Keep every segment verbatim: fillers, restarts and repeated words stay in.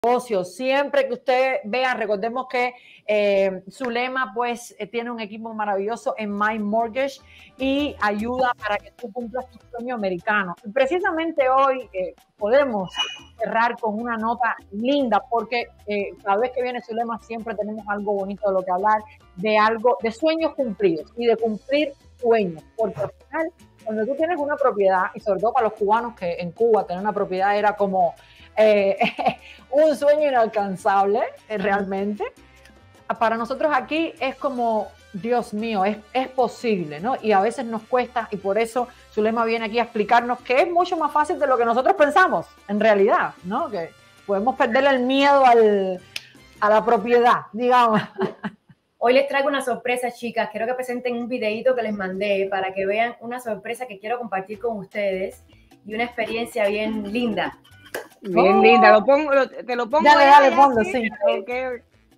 negocio. Siempre que usted vea, recordemos que eh, Zulema pues eh, tiene un equipo maravilloso en My Mortgage y ayuda para que tú cumplas tu sueño americano. Y precisamente hoy eh, podemos cerrar con una nota linda porque eh, cada vez que viene Zulema siempre tenemos algo bonito de lo que hablar, de algo, de sueños cumplidos y de cumplir sueños, porque al final cuando tú tienes una propiedad, y sobre todo para los cubanos que en Cuba tener una propiedad era como eh, un sueño inalcanzable eh, realmente, para nosotros aquí es como, Dios mío, es, es posible, ¿no? Y a veces nos cuesta, y por eso Zulema viene aquí a explicarnos que es mucho más fácil de lo que nosotros pensamos, en realidad, ¿no? Que podemos perderle el miedo al, a la propiedad, digamos. Hoy les traigo una sorpresa, chicas. Quiero que presenten un videito que les mandé para que vean una sorpresa que quiero compartir con ustedes y una experiencia bien linda. Bien oh. linda. Lo pongo, lo, te lo pongo. Dale, dale, ponlo, sí. Okay.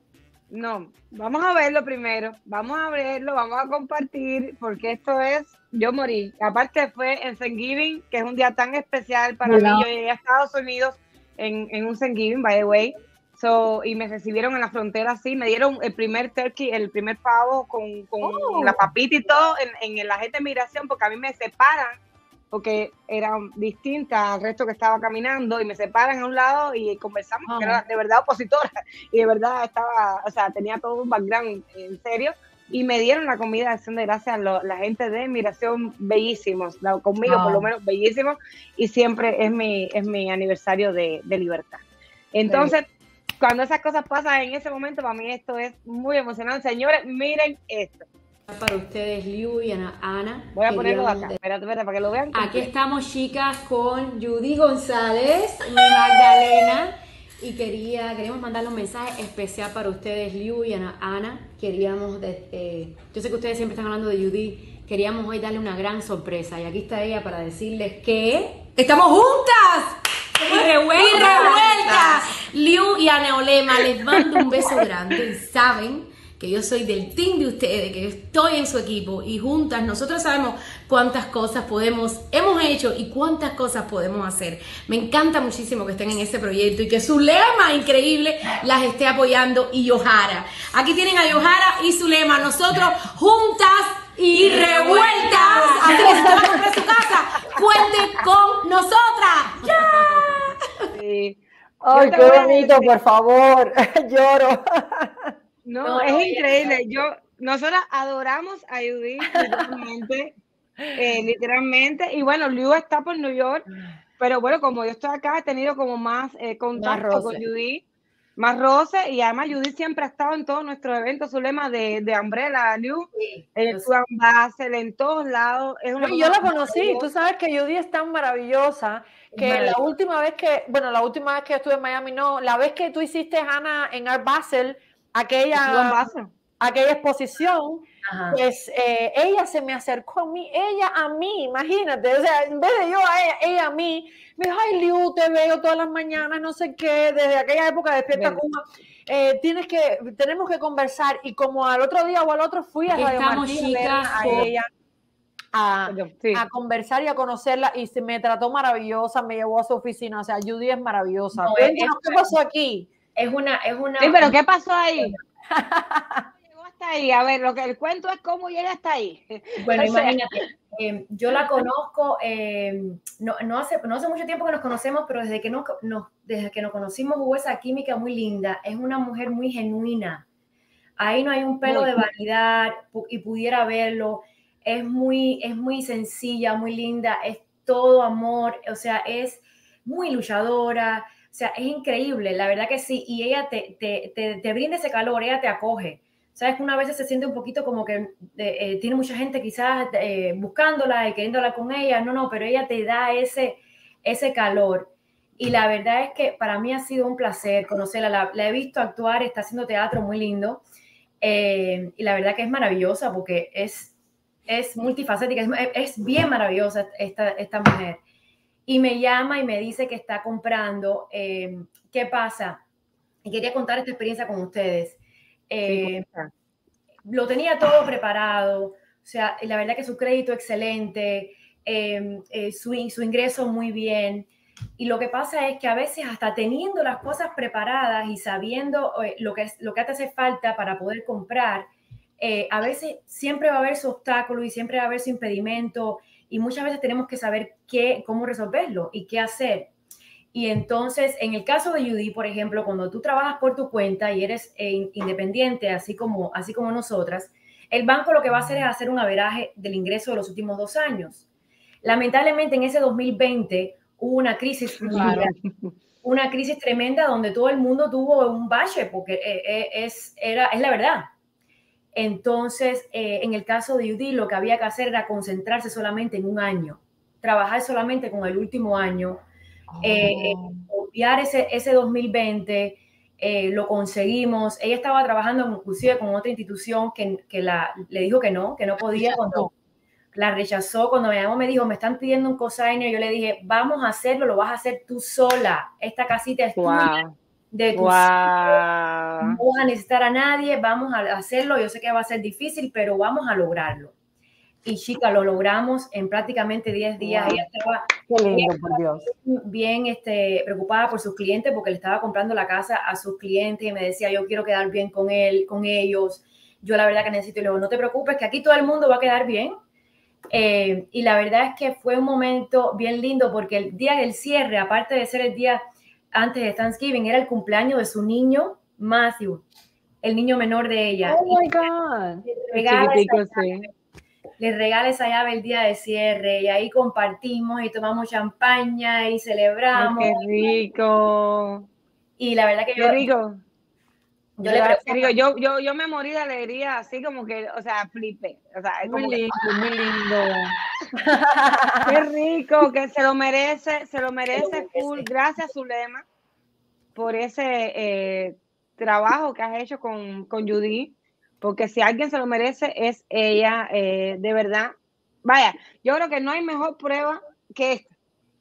No, vamos a verlo primero. Vamos a verlo, vamos a compartir, porque esto es, yo morí. Aparte fue en Thanksgiving, que es un día tan especial para Hola. mí. Yo llegué a Estados Unidos en, en un Thanksgiving, by the way. So, y me recibieron en la frontera así, me dieron el primer turkey, el primer pavo con, con oh. la papita y todo en, en la gente de migración, porque a mí me separan, porque era distinta al resto que estaba caminando, y me separan a un lado y conversamos, oh. que era de verdad opositora, y de verdad estaba, o sea, tenía todo un background en serio, y me dieron la comida de acción de gracias a lo, la gente de migración, bellísimos, la, conmigo oh. por lo menos bellísimos, y siempre es mi, es mi aniversario de, de libertad. Entonces, sí. Cuando esas cosas pasan en ese momento, para mí esto es muy emocionante. Señores, miren esto. Para ustedes, Liu y Ana. Ana Voy a ponerlo acá. Espérate, espérate, para que lo vean. Aquí estamos, chicas, con Judy González y Magdalena. Y quería, queríamos mandarle un mensaje especial para ustedes, Liu y Ana. Ana. Queríamos, de, eh, yo sé que ustedes siempre están hablando de Judy. Queríamos hoy darle una gran sorpresa. Y aquí está ella para decirles que estamos juntas. Y revueltas. Y revueltas. Liu y Ana Olema, les mando un beso grande. Y saben que yo soy del team de ustedes, que yo estoy en su equipo. Y juntas nosotros sabemos cuántas cosas podemos, hemos hecho y cuántas cosas podemos hacer. Me encanta muchísimo que estén en ese proyecto y que Zulema, increíble, las esté apoyando. Y Yohara. Aquí tienen a Yohara y Zulema. Nosotros juntas y revueltas. Así que si te vas a comprar su casa, cuente con nosotras. ¡Ya! Sí. Ay, qué bonito, por favor. Lloro. No, no, es no, increíble. Yo, nosotras adoramos a Judy, literalmente, eh, literalmente. Y bueno, Liu está por New York, pero bueno, como yo estoy acá, he tenido como más eh, contacto más con Judy, más roce, y además Judy siempre ha estado en todos nuestros eventos, Zulema, de, de Umbrella, Liu, sí, en su Basel, en todos lados. Es una no, yo la conocí, tú sabes que Judy es tan maravillosa, que maravillosa. La última vez que, bueno, la última vez que estuve en Miami, no, la vez que tú hiciste, Ana, en Art Basel, aquella, aquella exposición, ajá. Pues eh, ella se me acercó a mí, ella a mí, imagínate, o sea, en vez de yo a ella, ella a mí, me dijo, ay, Liu, te veo todas las mañanas, no sé qué, desde aquella época de Despierta Cuba, eh, tienes que, tenemos que conversar, y como al otro día o al otro fui a Radio Martí a ver a ella, a, sí. a conversar y a conocerla, y se me trató maravillosa, me llevó a su oficina, o sea, Judy es maravillosa. No, Cuéntanos qué pasó aquí. Es una, es una. Sí, pero ¿qué pasó ahí? Llegó hasta ahí. A ver, lo que el cuento es cómo llega hasta ahí. Bueno, o sea, imagínate, eh, yo la conozco, eh, no, no, hace, no hace mucho tiempo que nos conocemos, pero desde que nos, nos, desde que nos conocimos hubo esa química muy linda. Es una mujer muy genuina. Ahí no hay un pelo muy de vanidad y pudiera verlo. Es muy, es muy sencilla, muy linda. Es todo amor. O sea, es muy luchadora. O sea, es increíble, la verdad que sí, y ella te, te, te, te brinda ese calor, ella te acoge. Sabes que una vez se siente un poquito como que eh, eh, tiene mucha gente quizás eh, buscándola y queriéndola con ella, no, no, pero ella te da ese, ese calor. Y la verdad es que para mí ha sido un placer conocerla, la, la he visto actuar, está haciendo teatro muy lindo, eh, y la verdad que es maravillosa porque es, es multifacética, es, es bien maravillosa esta, esta mujer. Y me llama y me dice que está comprando. Eh, ¿Qué pasa? Y quería contar esta experiencia con ustedes. Eh, sí, lo tenía todo preparado. O sea, la verdad que su crédito excelente, eh, eh, su, su ingreso muy bien. Y lo que pasa es que a veces hasta teniendo las cosas preparadas y sabiendo eh, lo, que, lo que te hace falta para poder comprar, eh, a veces siempre va a haber su obstáculo y siempre va a haber su impedimento y muchas veces tenemos que saber qué, cómo resolverlo y qué hacer. Y entonces, en el caso de Judy, por ejemplo, cuando tú trabajas por tu cuenta y eres eh, independiente, así como, así como nosotras, el banco lo que va a hacer es hacer un averaje del ingreso de los últimos dos años. Lamentablemente, en ese dos mil veinte hubo una crisis, Claro. una crisis tremenda donde todo el mundo tuvo un bache, porque eh, es, era, es la verdad. Entonces, eh, en el caso de Judy, lo que había que hacer era concentrarse solamente en un año, trabajar solamente con el último año, eh, Oh. obviar ese, ese dos mil veinte, eh, lo conseguimos. Ella estaba trabajando inclusive con otra institución que, que la, le dijo que no, que no podía. Cuando la rechazó, cuando me llamó me dijo, me están pidiendo un cosigner, yo le dije, vamos a hacerlo, lo vas a hacer tú sola, esta casita es tuya, Wow. de tu Wow. no vas a necesitar a nadie, vamos a hacerlo, yo sé que va a ser difícil, pero vamos a lograrlo. Y chica, lo logramos en prácticamente diez días. Wow. Ella estaba, Qué lindo, ella por Dios. bien este, preocupada por sus clientes porque le estaba comprando la casa a sus clientes y me decía, yo quiero quedar bien con él, con ellos. Yo la verdad que necesito, y luego, no te preocupes, que aquí todo el mundo va a quedar bien. Eh, y la verdad es que fue un momento bien lindo porque el día del cierre, aparte de ser el día antes de Thanksgiving, era el cumpleaños de su niño, Matthew, el niño menor de ella. Oh my God. Le regala, Chiquitico, esa llave, sí. le regala esa llave el día de cierre y ahí compartimos y tomamos champaña y celebramos. Ay, qué rico. Y la verdad que Qué yo, rico. yo le pregunto, Digo, yo, yo, yo me morí de alegría, así como que, o sea, flipé. O sea, es Muy como que, lindo, muy lindo. qué rico, que se lo merece, se lo merece merece. full. Gracias, Zulema, por ese eh, trabajo que has hecho con, con Judy, porque si alguien se lo merece es ella, eh, de verdad. Vaya, yo creo que no hay mejor prueba que esta.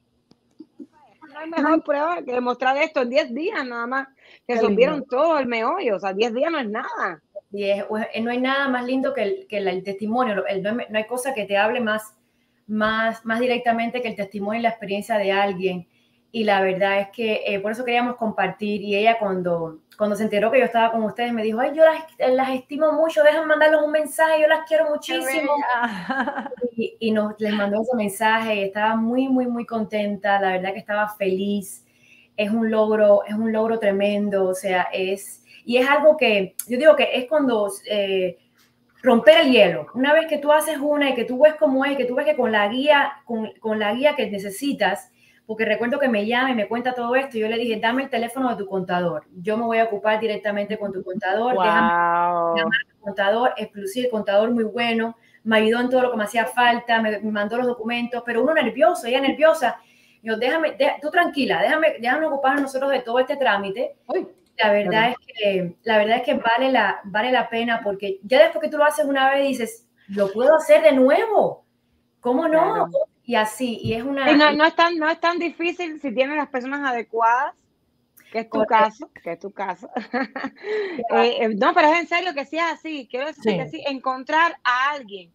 No hay mejor prueba que demostrar esto en diez días nada más. Resolvieron todo el meollo, o sea, diez días no es nada. Y es, no hay nada más lindo que el, que el, el testimonio, el, no, hay, no hay cosa que te hable más, más, más directamente que el testimonio y la experiencia de alguien. Y la verdad es que eh, por eso queríamos compartir. Y ella cuando, cuando se enteró que yo estaba con ustedes me dijo, ay, yo las, las estimo mucho, déjame mandarles un mensaje, yo las quiero muchísimo. Y, y nos les mandó ese mensaje y estaba muy, muy, muy contenta. La verdad que estaba feliz. Es un logro, es un logro tremendo. O sea, es... Y es algo que, yo digo que es cuando eh, romper el hielo. Una vez que tú haces una y que tú ves cómo es, que tú ves que con la guía, con, con la guía que necesitas, porque recuerdo que me llama y me cuenta todo esto, yo le dije, dame el teléfono de tu contador. Yo me voy a ocupar directamente con tu contador. Wow. Déjame llamar a tu contador, exclusivo, el contador muy bueno, me ayudó en todo lo que me hacía falta, me, me mandó los documentos, pero uno nervioso, ella nerviosa. Yo, déjame, de, tú tranquila, déjame, déjame ocuparnos nosotros de todo este trámite. Uy. La verdad, es que, la verdad es que vale la, vale la pena porque ya después que tú lo haces una vez dices, lo puedo hacer de nuevo. ¿Cómo no? Claro. Y así, y es una... Sí, no, no, es tan, no es tan difícil si tienes las personas adecuadas, que es tu Correcto. caso, que es tu caso. eh, eh, no, pero es en serio que sí es así. Quiero decir sí. que sí, encontrar a alguien.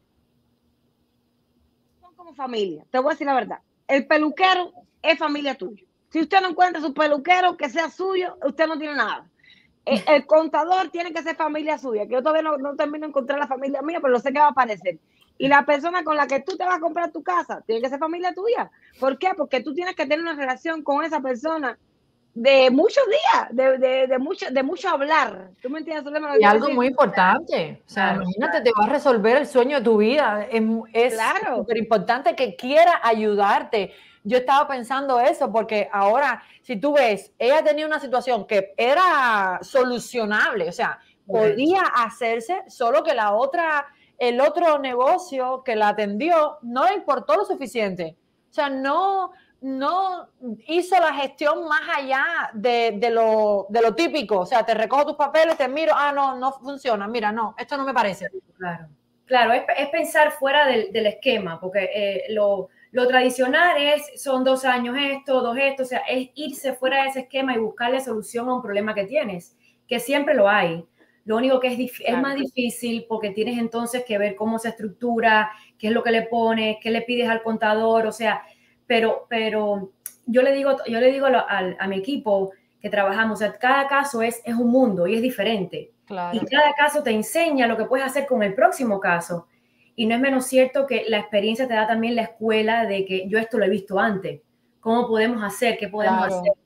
Son como familia. Te voy a decir la verdad. El peluquero es familia tuya. Si usted no encuentra su peluquero que sea suyo, usted no tiene nada. El, el contador tiene que ser familia suya, que yo todavía no, no termino de encontrar la familia mía, pero lo sé que va a aparecer. Y la persona con la que tú te vas a comprar tu casa tiene que ser familia tuya. ¿Por qué? Porque tú tienes que tener una relación con esa persona de muchos días, de, de, de, mucho, de mucho hablar. ¿Tú me entiendes? Y algo muy importante. O sea, claro, imagínate, claro. te va a resolver el sueño de tu vida. Es súper claro. importante que quiera ayudarte. Yo estaba pensando eso porque ahora, si tú ves, ella tenía una situación que era solucionable, o sea, podía hacerse, solo que la otra, el otro negocio que la atendió no le importó lo suficiente. O sea, no, no hizo la gestión más allá de, de, lo, de lo típico. O sea, te recojo tus papeles, te miro, ah, no, no funciona, mira, no, esto no me parece. Claro, claro, es, es pensar fuera del, del esquema, porque eh, lo... Lo tradicional es, son dos años esto, dos esto, o sea, es irse fuera de ese esquema y buscarle solución a un problema que tienes, que siempre lo hay. Lo único que es, claro. es más difícil porque tienes entonces que ver cómo se estructura, qué es lo que le pones, qué le pides al contador, o sea, pero, pero yo le digo, yo le digo a, a, a mi equipo que trabajamos, o sea, cada caso es, es un mundo y es diferente. Claro. Y cada caso te enseña lo que puedes hacer con el próximo caso. Y no es menos cierto que la experiencia te da también la escuela de que yo esto lo he visto antes. ¿Cómo podemos hacer? ¿Qué podemos claro. hacer?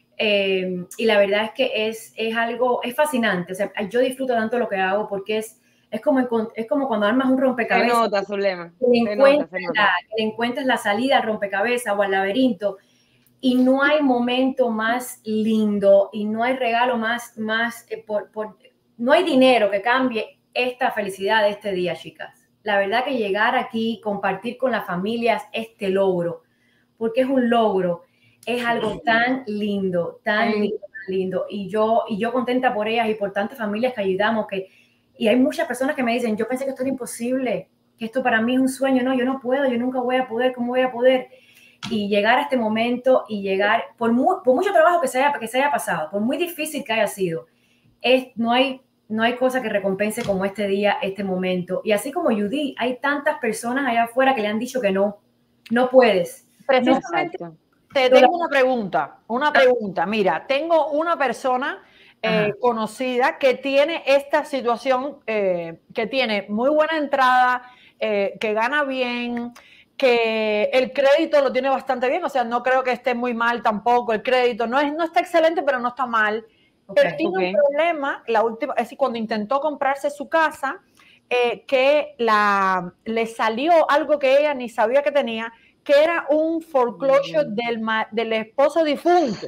Eh, y la verdad es que es, es algo, es fascinante. O sea, yo disfruto tanto lo que hago porque es, es, como, es como cuando armas un rompecabezas. Se nota, Zulema. Que le, encuentras la, que le encuentras la salida al rompecabezas o al laberinto. Y no hay momento más lindo y no hay regalo más, más eh, por, por, no hay dinero que cambie esta felicidad de este día, chicas. La verdad que llegar aquí, compartir con las familias este logro, porque es un logro, es algo tan lindo, tan lindo, tan lindo. Y yo, y yo contenta por ellas y por tantas familias que ayudamos. Que, y hay muchas personas que me dicen, yo pensé que esto era imposible, que esto para mí es un sueño. No, yo no puedo, yo nunca voy a poder, ¿cómo voy a poder? Y llegar a este momento y llegar, por, muy, por mucho trabajo que se, haya, que se haya pasado, por muy difícil que haya sido, es, no hay... No hay cosa que recompense como este día, este momento. Y así como Judy, hay tantas personas allá afuera que le han dicho que no, no puedes. Precisamente, no, te tengo una pregunta, una pregunta. Mira, tengo una persona eh, conocida que tiene esta situación, eh, que tiene muy buena entrada, eh, que gana bien, que el crédito lo tiene bastante bien. O sea, no creo que esté muy mal tampoco el crédito. No, es, no está excelente, pero no está mal. Pero okay, tiene okay. un problema, la última, es decir, cuando intentó comprarse su casa, eh, que la, le salió algo que ella ni sabía que tenía, que era un foreclosure mm. del, del esposo difunto,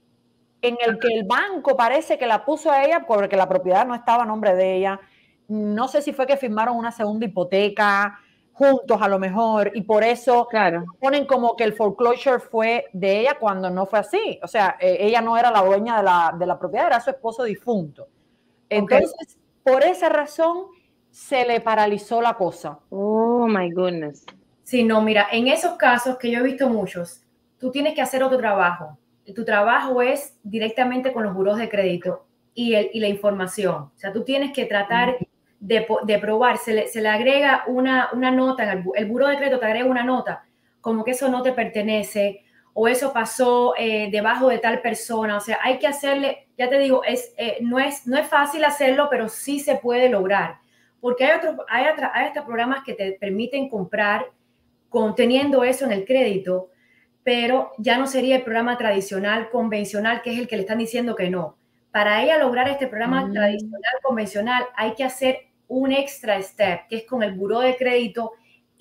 en el que el banco parece que la puso a ella porque la propiedad no estaba a nombre de ella. No sé si fue que firmaron una segunda hipoteca juntos a lo mejor, y por eso claro. ponen como que el foreclosure fue de ella cuando no fue así. O sea, eh, ella no era la dueña de la, de la propiedad, era su esposo difunto. Entonces, okay. por esa razón, se le paralizó la cosa. Oh, my goodness. Sí, no, mira, en esos casos que yo he visto muchos, tú tienes que hacer otro trabajo. Tu trabajo es directamente con los buros de crédito y, el, y la información. O sea, tú tienes que tratar... Mm. De, de probar, se le, se le agrega una, una nota, en el, el buró de crédito te agrega una nota, como que eso no te pertenece, o eso pasó eh, debajo de tal persona. O sea, hay que hacerle, ya te digo, es, eh, no, es, no es fácil hacerlo, pero sí se puede lograr, porque hay otros, hay, otra, hay hasta programas que te permiten comprar conteniendo eso en el crédito, pero ya no sería el programa tradicional, convencional, que es el que le están diciendo que no. Para ella lograr este programa mm. tradicional, convencional, hay que hacer un extra step, que es con el buró de crédito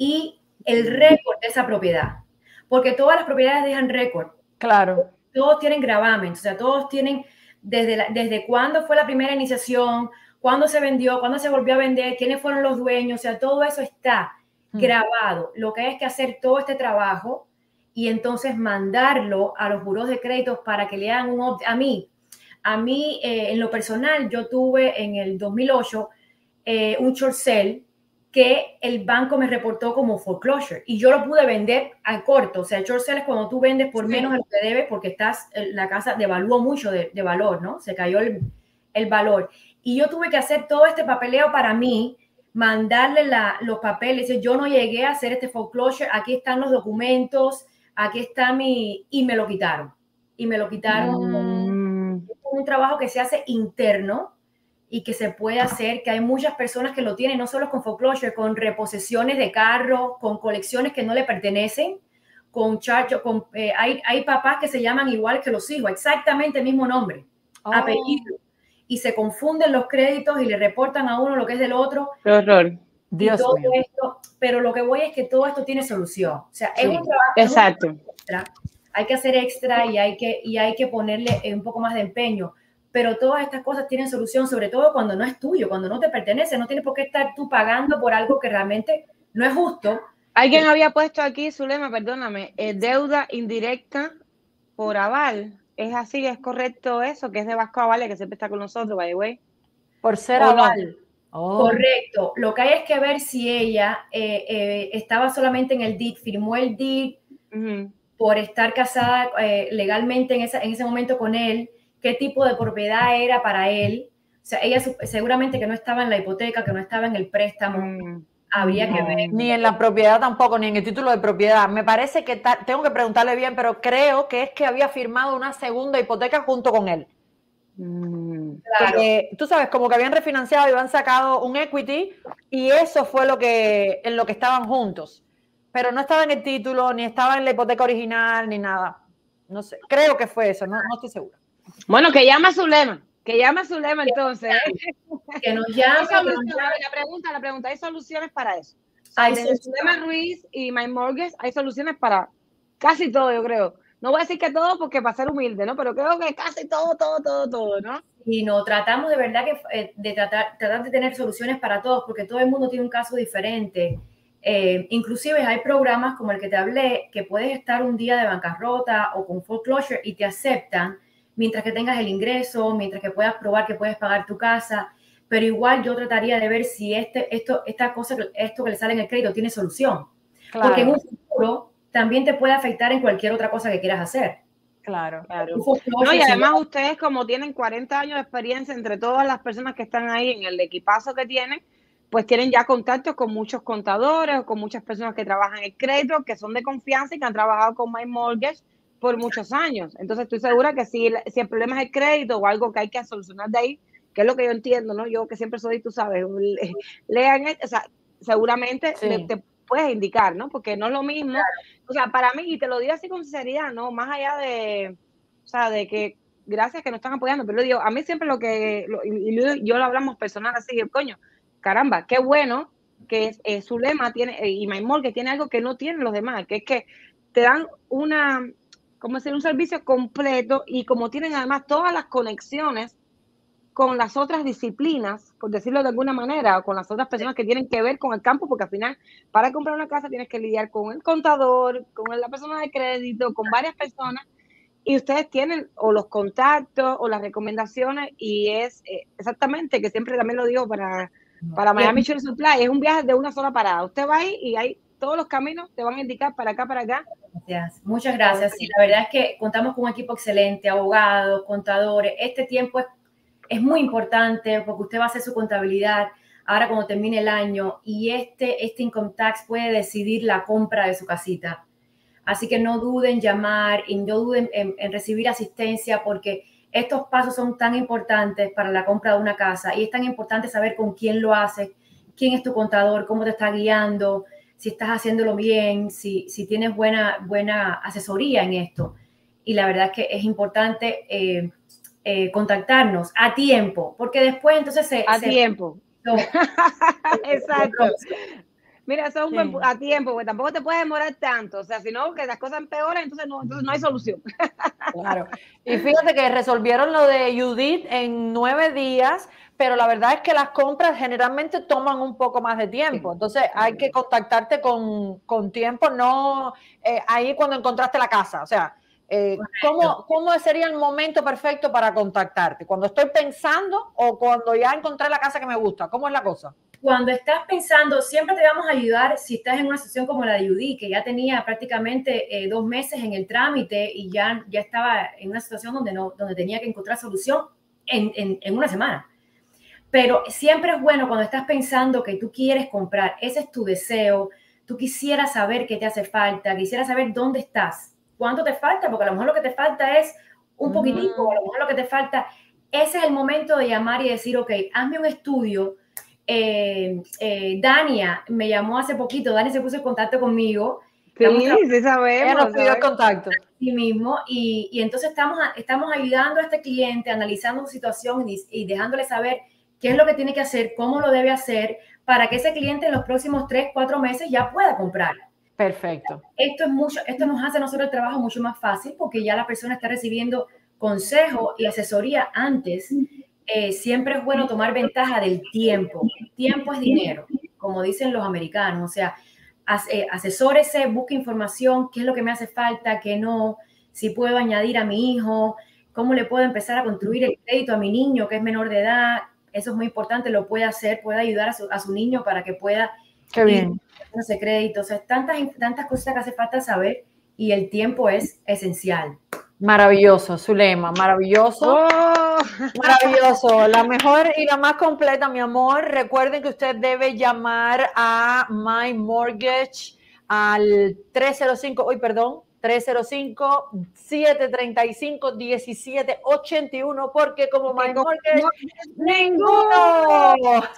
y el récord de esa propiedad. Porque todas las propiedades dejan récord. Claro. Todos tienen gravamen, o sea, todos tienen desde, la, desde cuándo fue la primera iniciación, cuándo se vendió, cuándo se volvió a vender, quiénes fueron los dueños, o sea, todo eso está mm. grabado. Lo que hay es que hacer todo este trabajo y entonces mandarlo a los buros de créditos para que le hagan un... A mí, a mí eh, en lo personal, yo tuve en el dos mil ocho eh, un short sale que el banco me reportó como foreclosure y yo lo pude vender al corto. O sea, el short sale es cuando tú vendes por sí. menos de lo que debes porque estás, la casa devaluó mucho de, de valor, ¿no? Se cayó el, el valor. Y yo tuve que hacer todo este papeleo para mí, mandarle la, los papeles. Yo no llegué a hacer este foreclosure, aquí están los documentos, aquí está mi... Y me lo quitaron. Y me lo quitaron. Mm. Es un trabajo que se hace interno y que se puede hacer, que hay muchas personas que lo tienen, no solo con foreclosure, con reposesiones de carros, con colecciones que no le pertenecen, con charge, con, eh, hay, hay papás que se llaman igual que los hijos, exactamente el mismo nombre, oh. apellido, y se confunden los créditos y le reportan a uno lo que es del otro. Qué horror. Dios todo mío. Esto, pero lo que voy es que todo esto tiene solución. O sea, sí, es un trabajo. Exacto. Es un trabajo extra. Hay que hacer extra y hay que, y hay que ponerle un poco más de empeño. Pero todas estas cosas tienen solución, sobre todo cuando no es tuyo, cuando no te pertenece. No tienes por qué estar tú pagando por algo que realmente no es justo. Alguien había puesto aquí, Zulema, perdóname, eh, deuda indirecta por aval. ¿Es así? ¿Es correcto eso? Que es de Vasco Avale, que siempre está con nosotros, by the way. Por ser aval. No? Oh. Correcto. Lo que hay es que ver si ella eh, eh, estaba solamente en el D I D, firmó el D I D uh-huh. por estar casada eh, legalmente en, esa, en ese momento con él, qué tipo de propiedad era para él. O sea, ella seguramente que no estaba en la hipoteca, que no estaba en el préstamo. Mm. Habría no, que ver. Ni en la propiedad tampoco, ni en el título de propiedad. Me parece que ta, tengo que preguntarle bien, pero creo que es que había firmado una segunda hipoteca junto con él. Mm. Claro. Que, tú sabes, como que habían refinanciado y habían sacado un equity y eso fue lo que, en lo que estaban juntos. Pero no estaba en el título, ni estaba en la hipoteca original, ni nada. No sé, creo que fue eso, no, no estoy segura. Bueno, que llama a Zulema, que llama a Zulema entonces. Que nos llame, Hay que nos soluciones, llame. la pregunta, la pregunta, ¿hay soluciones para eso? O sea, Hay desde soluciones. Zulema Ruiz y My Mortgage hay soluciones para casi todo, yo creo. No voy a decir que todo porque para ser humilde, ¿no? Pero creo que casi todo, todo, todo, todo, ¿no? Y no, tratamos de verdad que eh, de tratar, tratar de tener soluciones para todos, porque todo el mundo tiene un caso diferente. Eh, inclusive hay programas como el que te hablé, que puedes estar un día de bancarrota o con foreclosure y te aceptan mientras que tengas el ingreso, mientras que puedas probar que puedes pagar tu casa, pero igual yo trataría de ver si este, esto, esta cosa, esto que le sale en el crédito tiene solución. Claro. Porque en un futuro también te puede afectar en cualquier otra cosa que quieras hacer. Claro. Claro. No, y además ustedes, como tienen cuarenta años de experiencia entre todas las personas que están ahí en el equipazo que tienen, pues tienen ya contactos con muchos contadores o con muchas personas que trabajan en crédito, que son de confianza y que han trabajado con My Mortgage por muchos años. Entonces estoy segura que si, si el problema es el crédito o algo que hay que solucionar de ahí, que es lo que yo entiendo, ¿no? Yo que siempre soy, tú sabes, lean, o sea, seguramente Sí. le, te puedes indicar, ¿no? Porque no es lo mismo. Claro. O sea, para mí, y te lo digo así con sinceridad, ¿no? Más allá de, o sea, de que gracias que nos están apoyando, pero lo digo, a mí siempre lo que, lo, y, y yo lo hablamos personal así, coño, caramba, qué bueno que eh, Zulema tiene, eh, y My Mortgage tiene algo que no tienen los demás, que es que te dan una, ¿cómo decir? Un servicio completo y como tienen además todas las conexiones con las otras disciplinas, por decirlo de alguna manera, o con las otras personas que tienen que ver con el campo, porque al final, para comprar una casa tienes que lidiar con el contador, con la persona de crédito, con varias personas, y ustedes tienen o los contactos o las recomendaciones, y es eh, exactamente, que siempre también lo digo para, para Miami Insurance Supply, es un viaje de una sola parada. Usted va ahí y hay todos los caminos, te van a indicar para acá, para acá. Gracias. Muchas gracias. Sí, la verdad es que contamos con un equipo excelente, abogados, contadores. Este tiempo es Es muy importante porque usted va a hacer su contabilidad ahora cuando termine el año y este, este income tax puede decidir la compra de su casita. Así que no duden en llamar y no duden en, en recibir asistencia porque estos pasos son tan importantes para la compra de una casa y es tan importante saber con quién lo haces, quién es tu contador, cómo te está guiando, si estás haciéndolo bien, si, si tienes buena, buena asesoría en esto. Y la verdad es que es importante eh, Eh, contactarnos a tiempo, porque después entonces se... A se, tiempo. No, exacto. Mira, eso es un Sí. buen, a tiempo, porque tampoco te puedes demorar tanto. O sea, si no, que las cosas empeoran, entonces no, entonces no hay solución. Claro. Y fíjate que resolvieron lo de Judith en nueve días, pero la verdad es que las compras generalmente toman un poco más de tiempo. Entonces hay que contactarte con, con tiempo, no eh, ahí cuando encontraste la casa. O sea, eh, ¿cómo, ¿cómo sería el momento perfecto para contactarte? ¿Cuando estoy pensando o cuando ya encontré la casa que me gusta? ¿Cómo es la cosa? Cuando estás pensando, siempre te vamos a ayudar si estás en una situación como la de Judith, que ya tenía prácticamente eh, dos meses en el trámite y ya, ya estaba en una situación donde, no, donde tenía que encontrar solución en, en, en una semana. Pero siempre es bueno cuando estás pensando que tú quieres comprar, ese es tu deseo, tú quisieras saber qué te hace falta, quisieras saber dónde estás, cuánto te falta, porque a lo mejor lo que te falta es un poquitico, uh-huh. a lo mejor lo que te falta, ese es el momento de llamar y decir, ok, hazme un estudio. Eh, eh, Dania me llamó hace poquito, Dani se puso en contacto conmigo. Sí, sí sabemos. Ella nos pidió el contacto. Sí mismo, y, y entonces estamos, estamos ayudando a este cliente, analizando su situación y, y dejándole saber qué es lo que tiene que hacer, cómo lo debe hacer, para que ese cliente en los próximos tres, cuatro meses ya pueda comprar. Perfecto. Esto, es mucho, esto nos hace a nosotros el trabajo mucho más fácil porque ya la persona está recibiendo consejo y asesoría antes. Eh, siempre es bueno tomar ventaja del tiempo. Tiempo es dinero, como dicen los americanos. O sea, as, eh, asesórese, busque información, qué es lo que me hace falta, qué no, si puedo añadir a mi hijo, cómo le puedo empezar a construir el crédito a mi niño que es menor de edad. Eso es muy importante, lo puede hacer, puede ayudar a su, a su niño para que pueda Qué bien. ese crédito. O sea, tantas, tantas cosas que hace falta saber y el tiempo es esencial. Maravilloso, Zulema, maravilloso. Oh. Maravilloso, la mejor y la más completa, mi amor. Recuerden que usted debe llamar a My Mortgage al tres cero cinco, uy, perdón, tres cero cinco, siete tres cinco, uno siete ocho uno, porque como My Mortgage, ninguno.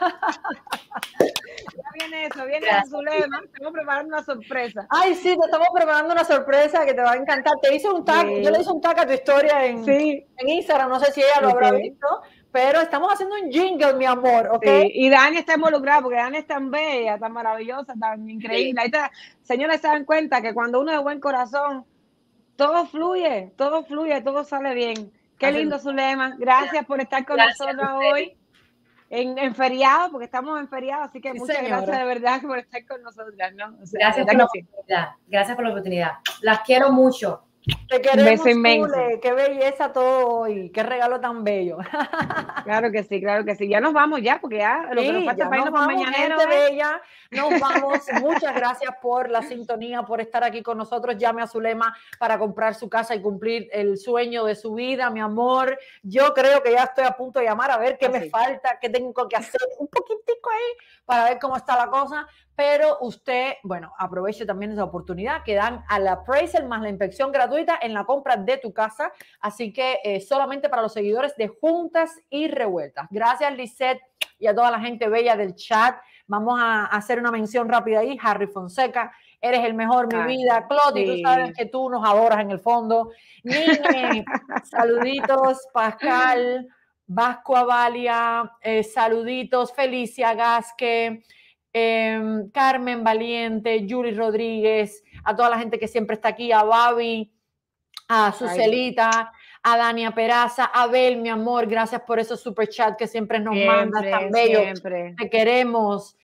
Ya viene eso, viene eso, Zulema. Estamos preparando una sorpresa. Ay, sí, te estamos preparando una sorpresa que te va a encantar. Te hice un tag, sí. Yo le hice un tag a tu historia en, sí. en Instagram, no sé si ella lo okay. habrá visto, pero estamos haciendo un jingle, mi amor, ¿ok? Sí. Y Dani está involucrada porque Dani es tan bella, tan maravillosa, tan increíble. Sí. Ahí está. Señores, se dan cuenta que cuando uno es de buen corazón, todo fluye, todo fluye, todo sale bien. Qué Así lindo, Zulema. Gracias por estar con Gracias nosotros hoy. En, en feriado, porque estamos en feriado, así que sí, muchas señora. gracias de verdad por estar con nosotras, ¿no? O sea, gracias por la oportunidad, gracias por la oportunidad. Las quiero mucho. Te queremos, Zule, qué belleza todo hoy, qué regalo tan bello. Claro que sí, claro que sí. Ya nos vamos ya, porque ya lo sí, que nos falta para irnos por mañanero. ¿eh? Bella. Nos vamos. Muchas gracias por la sintonía, por estar aquí con nosotros. Llame a Zulema para comprar su casa y cumplir el sueño de su vida, mi amor. Yo creo que ya estoy a punto de llamar a ver qué Así. me falta, qué tengo que hacer, un poquitico ahí para ver cómo está la cosa. Pero usted, bueno, aproveche también esa oportunidad que dan al appraisal más la inspección gratuita en la compra de tu casa. Así que eh, solamente para los seguidores de Juntas y Revueltas. Gracias, Lisette, y a toda la gente bella del chat. Vamos a hacer una mención rápida ahí. Harry Fonseca, eres el mejor, mi Ay, vida. Cloti, sí. tú sabes que tú nos adoras en el fondo. Nini, saluditos. Pascal, Vasco Avalia, eh, saluditos. Felicia Gasque. Eh, Carmen Valiente, Yuri Rodríguez, a toda la gente que siempre está aquí, a Babi, a Sucelita, a Dania Peraza, a Abel, mi amor, gracias por esos super chat que siempre nos siempre, mandas tan bello. Siempre. Te queremos.